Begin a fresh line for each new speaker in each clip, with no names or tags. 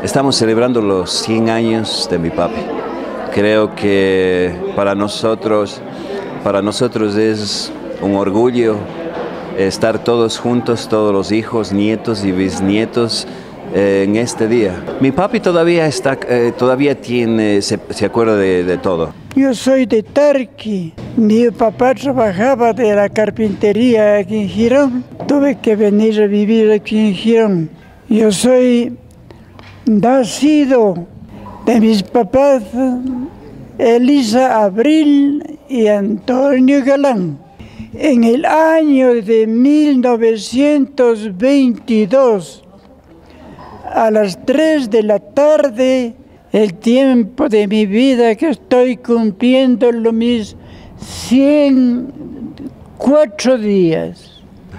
Estamos celebrando los 100 años de mi papi. Creo que para nosotros es un orgullo estar todos juntos, todos los hijos, nietos y bisnietos en este día. Mi papi todavía se acuerda de todo.
Yo soy de Tarqui. Mi papá trabajaba de la carpintería aquí en Girón. Tuve que venir a vivir aquí en Girón. Yo soy nacido de mis papás Elisa Abril y Antonio Galán. En el año de 1922, a las 3 de la tarde, el tiempo de mi vida que estoy cumpliendo mis 104 días.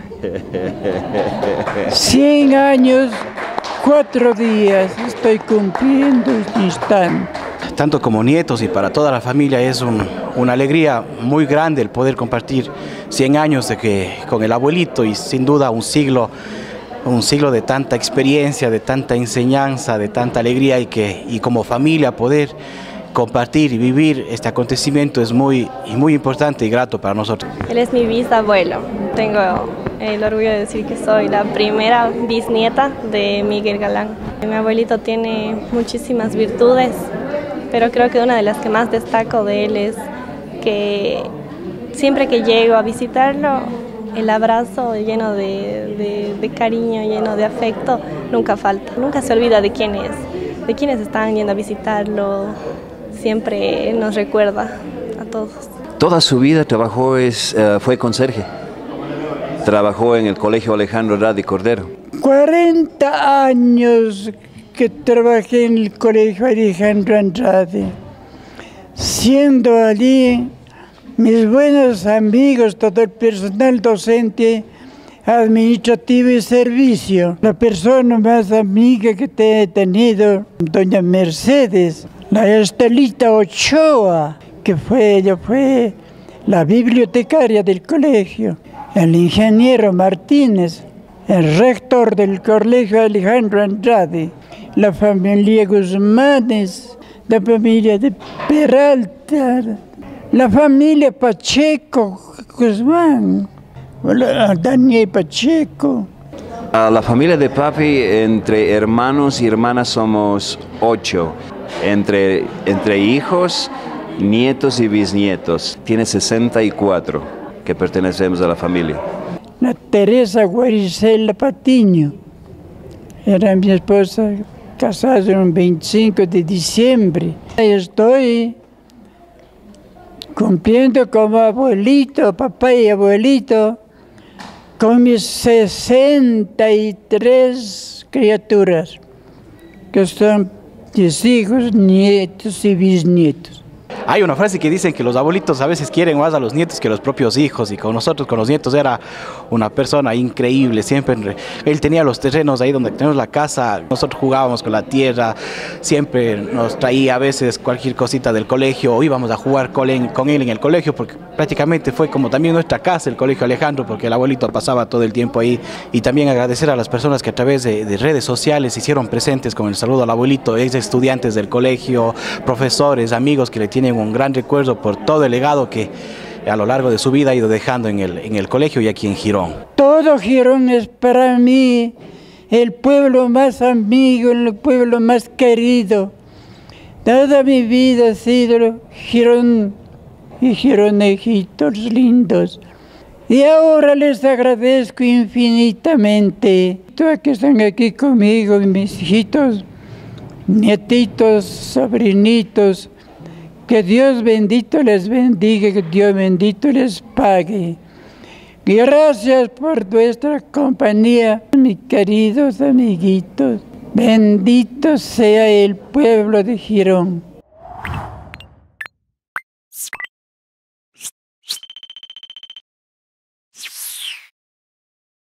100 años, 4 días estoy cumpliendo este instante.
Tanto como nietos y para toda la familia es una alegría muy grande el poder compartir 100 años con el abuelito y sin duda un siglo de tanta experiencia, de tanta enseñanza, de tanta alegría y como familia poder compartir y vivir este acontecimiento es muy importante y grato para nosotros.
Él es mi bisabuelo. Tengo el orgullo de decir que soy la primera bisnieta de Miguel Galán. Mi abuelito tiene muchísimas virtudes, pero creo que una de las que más destaco de él es que siempre que llego a visitarlo, el abrazo lleno de cariño, lleno de afecto, nunca falta. Nunca se olvida de quiénes están yendo a visitarlo. Siempre nos recuerda a todos.
Toda su vida fue conserje. Trabajó en el Colegio Alejandro Radi Cordero.
40 años que trabajé en el Colegio Alejandro Andrade. Siendo allí mis buenos amigos, todo el personal docente, administrativo y servicio. La persona más amiga que he tenido, doña Mercedes, la Estelita Ochoa, ella fue la bibliotecaria del colegio, el ingeniero Martínez, el rector del Colegio Alejandro Andrade, la familia Guzmanes, la familia de Peralta, la familia Pacheco Guzmán, Daniel Pacheco.
A la familia de papi, entre hermanos y hermanas somos 8. Entre hijos, nietos y bisnietos. Tiene 64 que pertenecemos a la familia.
La Teresa Guaricela Patiño era mi esposa, casada el 25 de diciembre. Estoy cumpliendo como abuelito, papá y abuelito, con mis 63 criaturas, que son mis hijos, nietos y bisnietos.
Hay una frase que dicen que los abuelitos a veces quieren más a los nietos que a los propios hijos, y con nosotros, con los nietos, era una persona increíble. Siempre él tenía los terrenos ahí donde tenemos la casa, nosotros jugábamos con la tierra, siempre nos traía a veces cualquier cosita del colegio, o íbamos a jugar con él en el colegio, porque prácticamente fue como también nuestra casa, el Colegio Alejandro, porque el abuelito pasaba todo el tiempo ahí. Y también agradecer a las personas que a través de redes sociales se hicieron presentes con el saludo al abuelito, ex estudiantes del colegio, profesores, amigos que le tienen un gran recuerdo por todo el legado que a lo largo de su vida ha ido dejando en el colegio y aquí en Girón.
Todo Girón es para mí el pueblo más amigo, el pueblo más querido. Toda mi vida ha sido Girón y gironejitos lindos. Y ahora les agradezco infinitamente a que están aquí conmigo, mis hijitos, nietitos, sobrinitos. Que Dios bendito les bendiga, que Dios bendito les pague. Gracias por vuestra compañía, mis queridos amiguitos. Bendito sea el pueblo de Girón.